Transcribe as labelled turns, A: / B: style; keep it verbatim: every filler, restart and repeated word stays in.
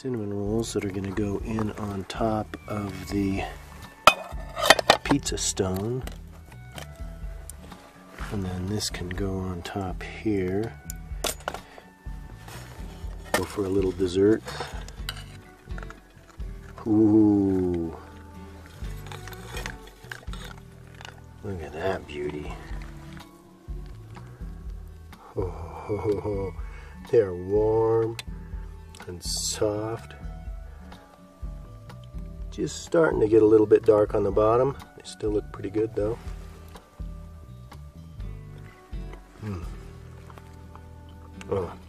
A: cinnamon rolls that are going to go in on top of the pizza stone. And then this can go on top here. Go for a little dessert. Ooh. Look at that beauty. Oh, they're warm and soft. Just starting to get a little bit dark on the bottom. They still look pretty good though. Mm. Oh,